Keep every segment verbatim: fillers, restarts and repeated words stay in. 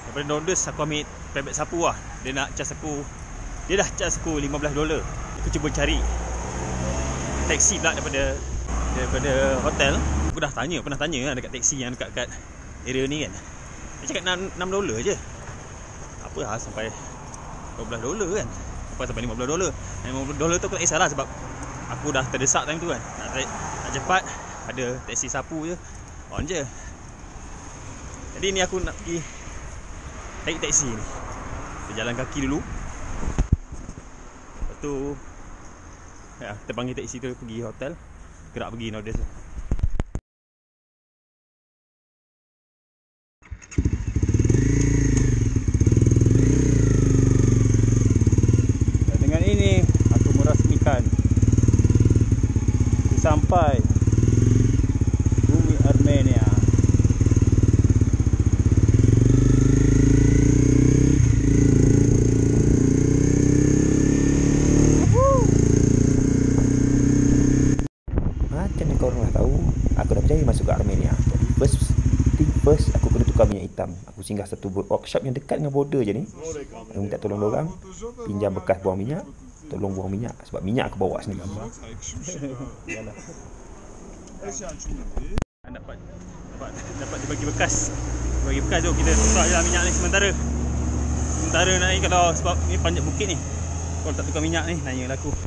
Daripada Dondes aku ambil private sapu lah. Dia nak charge aku, dia dah charge aku lima belas dolar. Aku cuba cari taksi pula daripada daripada hotel. Aku dah tanya, pernah tanya lah dekat taksi yang dekat kat area ni kan. Dia cakap enam dolar je. Apa lah sampai dua belas dolar kan. Apa sampai lima belas dolar. lima belas dolar tu aku tak kisahlah sebab aku dah terdesak time tu kan. Nak, nak cepat, ada taksi sapu je, on je. Jadi ni aku nak pergi naik taksi ni. Kita jalan kaki dulu. Lepas tu ya, kita panggil taksi tu pergi hotel. Gerak pergi Nordes. Dan dengan ini aku merasmikan aku sampai bumi Armenia. Korang dah tahu aku dah berjaya masuk ke Armenia. Jadi first thing first aku kena tukar minyak hitam. Aku singgah satu workshop yang dekat dengan border je ni. Aku minta tolong diorang pinjam bekas buang minyak, tolong buang minyak sebab minyak aku bawa sendiri. Dapat dapat dapat dibagi bekas. Bagi bekas tu kita tukar je lah minyak ni sementara. Sementara nak ni kalau sebab ni panjat bukit ni. Kalau tak tukar minyak ni nanyalah aku.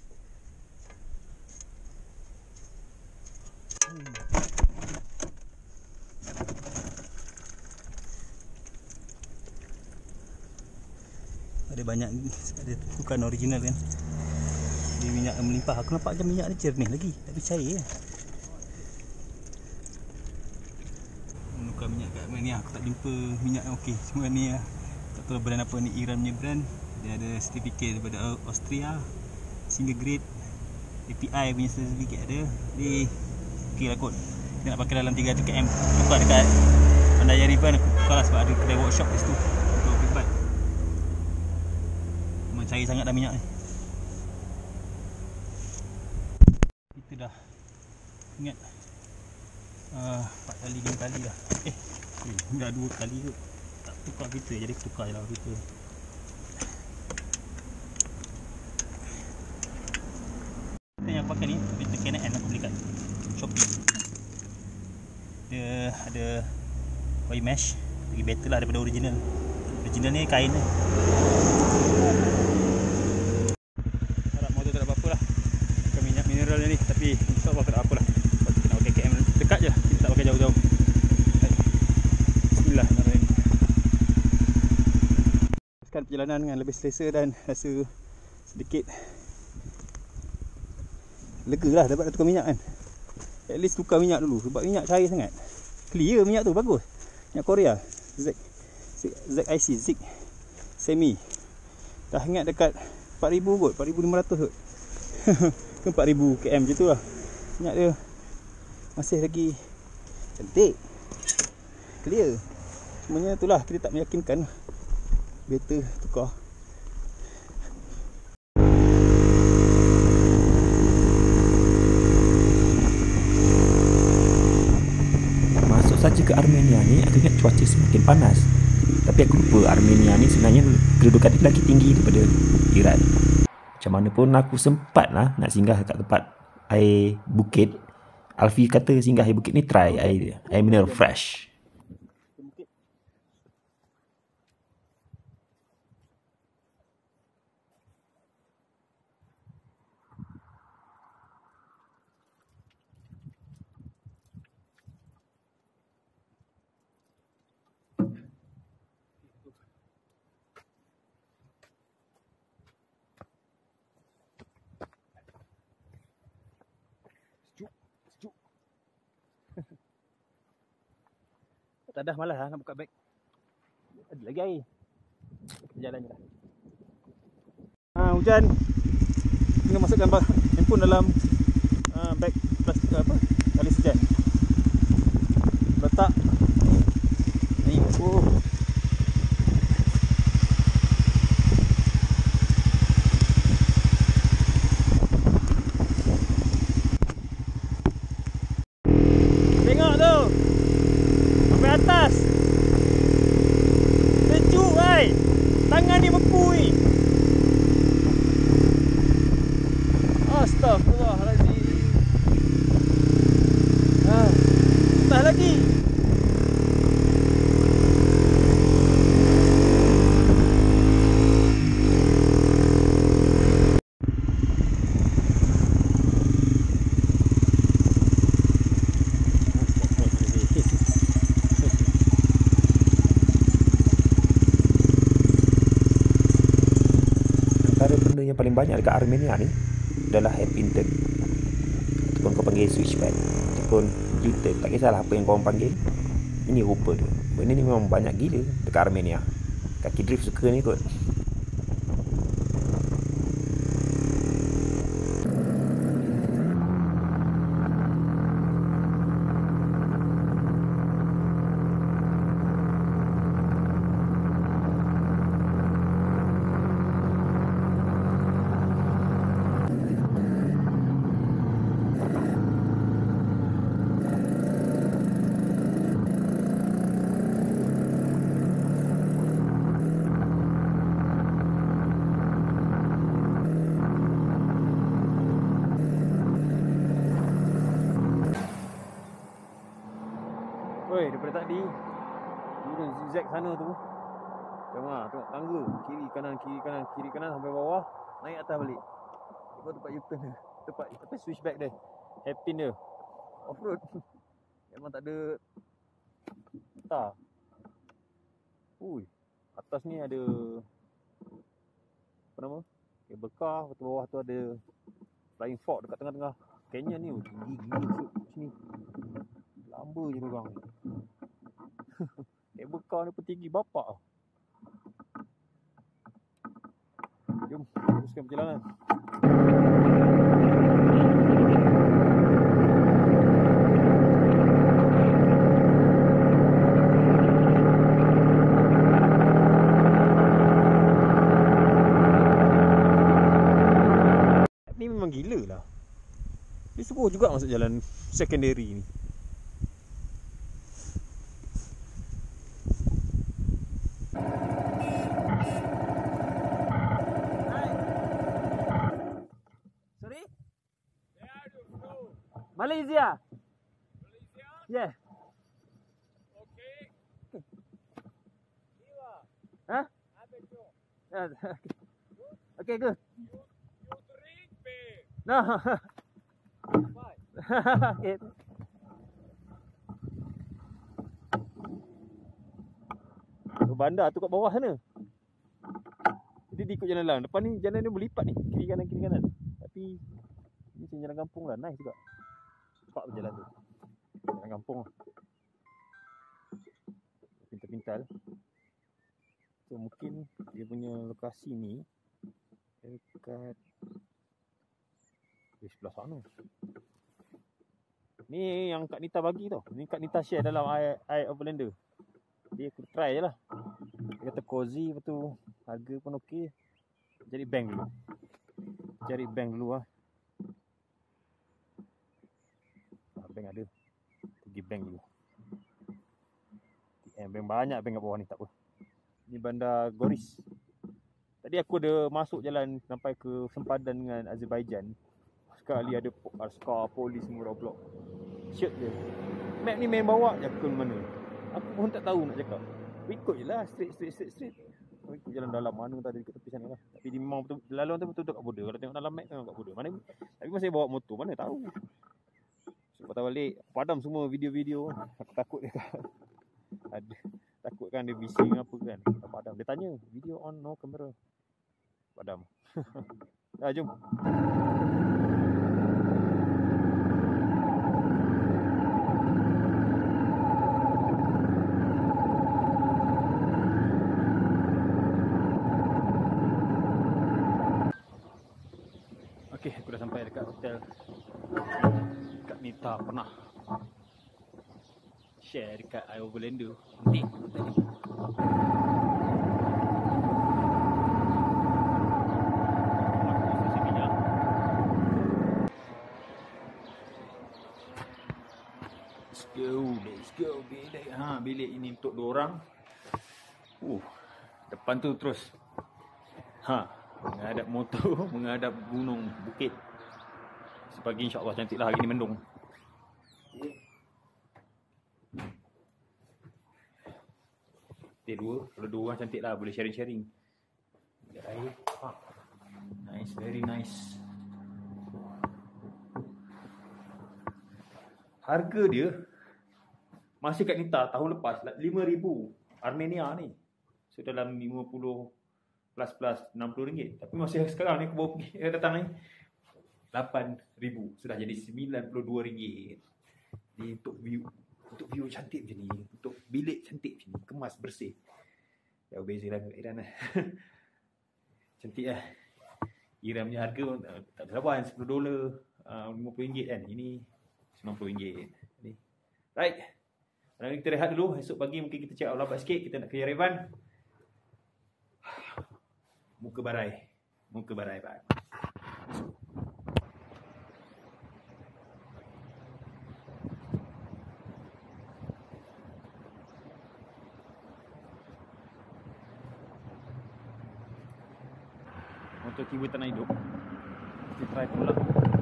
Ada banyak, ada bukan original kan. Dia minyak yang melimpah. Aku nampak macam minyak ni jernih lagi. Tak percaya lah. Menukar minyak kat mana ni, aku tak jumpa minyak yang okey. Cuma ni lah, tak tahu brand apa ni, Iran punya brand. Dia ada sertifikat daripada Austria, single grade, A P I punya sertifikat ada. Jadi okey lah kot. Dia nak pakai dalam tiga ratus kilometer. Tukar dekat Pandai River, aku tukar lah sebab ada kedai workshop di situ untuk privat. Memang cari sangat dah minyak ni. Kita dah ingat uh, empat kali, lima kali dah. Eh, eh dah dua kali kot tak tukar filter, jadi tukar je lah filter. Yang aku pakai ni filter K N N aku beli kat Shopee. Dia ada oil mesh, lagi better lah daripada original. Original ni kain ni. Harap motor tak ada apa-apa lah pakai minyak mineral ni, tapi insyaAllah tak ada apa lah. Sebab kita nak pakai K M dekat je, kita tak pakai jauh-jauh. Bismillahirrahmanirrahim. Teruskan perjalanan dengan lebih selesa dan rasa sedikit lega lah dapat tukar minyak kan. At least tukar minyak dulu sebab minyak cair sangat. Clear minyak tu, bagus. Minyak Korea Z Z I C Zik Semi. Dah ingat dekat empat ribu kot, empat ribu lima ratus kot. Ke empat ribu kilometer je tu lah. Minyak dia masih lagi cantik, clear. Semuanya itulah kita tak meyakinkan. Better tukar. Saja ke Armenia ni, aku ingat cuaca semakin panas. Tapi aku lupa Armenia ni sebenarnya kedudukan dia lagi tinggi daripada Iran. Macam mana pun aku sempat lah nak singgah kat tempat air bukit. Alfi kata singgah air bukit ni try air, air mineral fresh. Tak dah malas lah nak buka beg. Ada lagi air. Kita jalan je lah. Ha, hujan. Kena masukkan handphone dalam uh, beg plastik apa? Tali sejan. Letak. Ni. Oh. Tengok tu. Sampai atas. tangan ni beku ni. Astagfirullahaladzim. Ah, entah lagi. Antara benda yang paling banyak dekat Armenia ni adalah hairpin turn, ataupun kau panggil switchback, ataupun U-turn, tak kisahlah apa yang kau panggil. Ini rupa dia. Benda ni memang banyak gila dekat Armenia. Kaki drift suka ni kot. Oi, daripada tadi kira zigzag sana tu. Tengok ah, tengok tangga, kiri kanan kiri kanan kiri kanan sampai bawah, naik atas balik. Lepas tempat U-turn dia. Tempat tapi switchback dia. Hairpin dia. Off road. Memang tak ada tar. Ui, atas ni ada apa nama? Cable car, lepas bawah tu ada flying fox dekat tengah-tengah. Canyon ni tinggi gila sini. Lamba je orang ni. Cable car ni pun tinggi bapak. Jom teruskan perjalanan. Ni memang gila lah. Dia suruh juga masuk jalan secondary ni. Malaysia. Malaysia? Yeah. Okay. Iwa. Huh? Abeto. Okay, good. You, you drink beer. No. Why? Okay. Tu bandar tu kat bawah sana. Jadi dia ikut jalan lain. Depan ni jalan ni berlipat ni. Kiri kanan kiri kanan. Tapi ni macam jalan kampung lah. Nice juga. Nampak berjalan tu. Jalan kampung lah. Pintal-pintal. So mungkin dia punya lokasi ni dekat di sebelah sana. Ni yang Kak Nita bagi tau. Ni Kak Nita share dalam I, I Overlander. Dia aku try je lah. Dia kata cozy, lepas tu harga pun okey. Cari bank dulu. Cari bank dulu lah. Ah, bank ada. Pergi bank dulu. T M bank banyak bank kat bawah ni, tak apa. Ni bandar Goris. Tadi aku ada masuk jalan sampai ke sempadan dengan Azerbaijan. Sekali ada askar polis semua blok. Shirt dia. Map ni main bawa je ke mana. Aku pun tak tahu nak cakap. Ikut je lah, straight, straight, straight, straight. Oh, ikut jalan dalam mana tak ada dekat tepi sana lah. Tapi dia memang betul, laluan tu betul-betul kat border. Kalau tengok dalam map memang kat border. Mana, tapi masih bawa motor, mana tahu. So, patah balik, padam semua video-video. Aku takut dia kan. Ada, takut kan dia bising apa kan. Tak padam. Dia tanya, video on, no camera. Padam. Dah, jom. Okey, aku dah sampai dekat hotel Kak Nita pernah share dekat I Overlander. Nanti hotel ni. Let's go, let's go bilik. Ha, bilik ini untuk dua orang. Uh, depan tu terus Ha, menghadap motor, menghadap gunung, bukit. Sepagi insya-Allah cantiklah, hari ni mendung. Okey, dua, kalau dua orang cantiklah, boleh sharing-sharing. Air. Ha. Nice, very nice. Harga dia masih kat Nita tahun lepas lima ribu Armenia ni. So dalam lima puluh plus plus enam puluh ringgit. Tapi masih sekarang ni aku baru pergi eh, datang ni lapan ribu. Sudah jadi sembilan puluh dua ringgit. Ni untuk view, untuk view cantik macam ni, untuk bilik cantik macam ni, kemas bersih. Jauh beza lah dengan Iran lah. Cantik lah. Iran punya harga uh, tak ada lawan, sepuluh dolar, uh, lima puluh ringgit kan. Ini sembilan puluh ringgit. Ni. Right. Sekarang kita rehat dulu. Esok pagi mungkin kita check out lambat sikit. Kita nak ke Yerevan. Muka barai. Muka barai, Pak. Motor tiba tak nak hidup. Kita try pulang.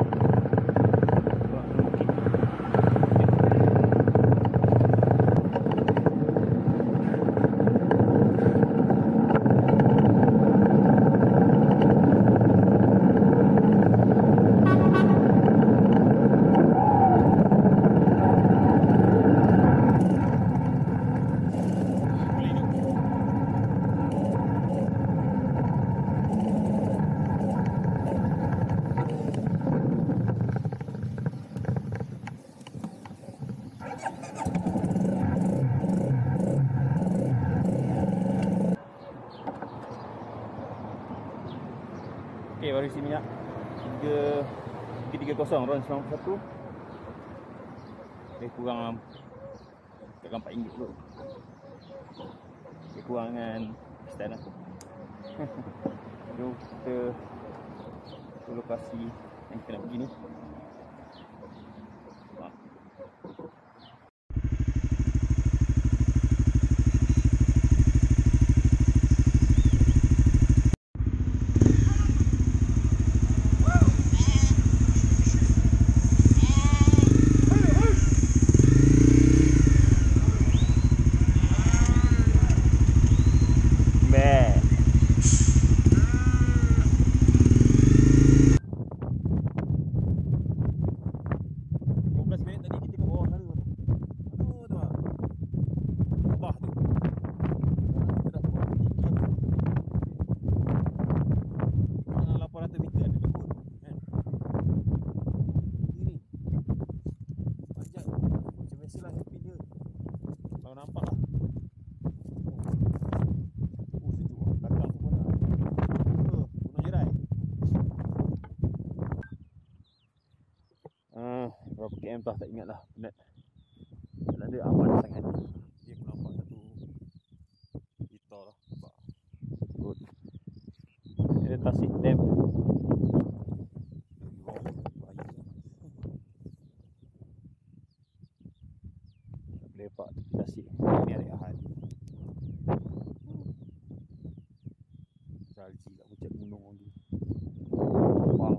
Okey, baru isi minyak tiga tiga kosong ron sembilan puluh satu. Lebih kurang dekat empat ringgit dulu. Lebih kurang dengan stand aku. Jom kita ke lokasi yang kita nak pergi ni. Berapa km tak tak ingat lah. Penat. Jalan dia aman sangat. Dia aku nampak satu hitar lah. Good. Dia Tasik Dam. Boleh lepak Tasik. Ni hari Ahad. Salji kat puncak gunung ni. Wow.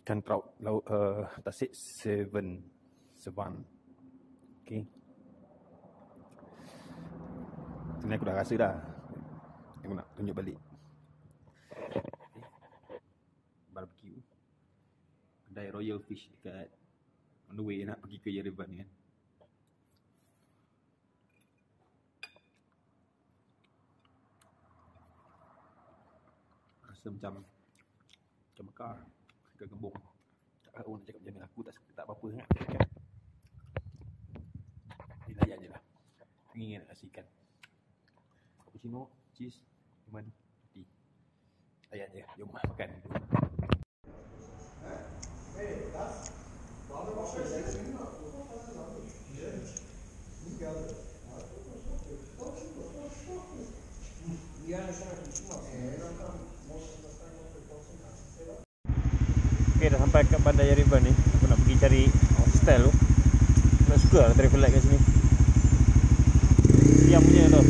ikan trout laut uh, tasik seven sevan. Okey. Ini aku dah rasa dah. Aku nak tunjuk balik. Okay. Barbecue. Kedai Royal Fish dekat on the way nak pergi ke Yerevan ni kan. Rasa macam macam bakar ke gembung. Tak tahu nak cakap macam mana, aku tak tak apa-apa sangat kan. Ni layan je lah. Ingin nak kasih ikan. Cappuccino, cheese, lemon, tea. Layan je. Jom makan. Okay, dah sampai kat Bandar Yerevan ni. Aku nak pergi cari hostel tu. Aku nak suka lah travel light kat sini. Siang punya tu.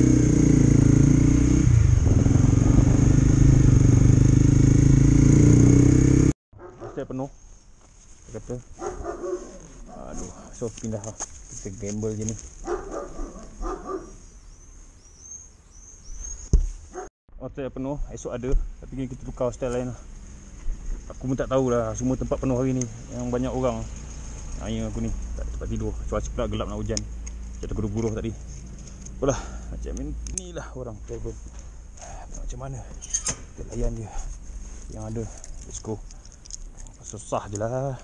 Hostel penuh. Dia kata. Aduh, so pindah lah. Kita gamble je ni. Hostel penuh, esok ada. Tapi kita tukar hostel lain lah. Aku pun tak tahulah, semua tempat penuh hari ni. Yang banyak orang. Hanya aku ni, tak dapat tidur. Cuaca pula gelap nak hujan. Jatuh guruh-guruh tadi. Apalah, macam ni lah orang travel. Macam mana? Kita layan je yang ada. Let's go. Susah je lah.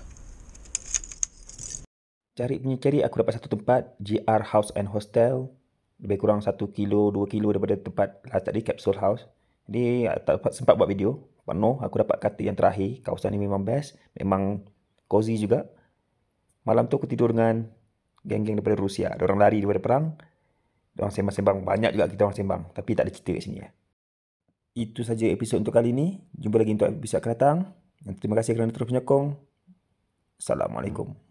Cari punya cari aku dapat satu tempat, G R House and Hostel. Lebih kurang satu kilo, dua kilo daripada tempat last tadi, Capsule House. Jadi tak dapat sempat buat video. Penuh, aku dapat kata yang terakhir, kawasan ni memang best, memang cozy juga. Malam tu aku tidur dengan geng-geng daripada Rusia. Diorang lari daripada perang. Diorang sembang-sembang, banyak juga kita orang sembang, tapi tak ada cerita kat sini ya. Itu saja episod untuk kali ini. Jumpa lagi untuk episod akan datang. Terima kasih kerana terus menyokong. Assalamualaikum.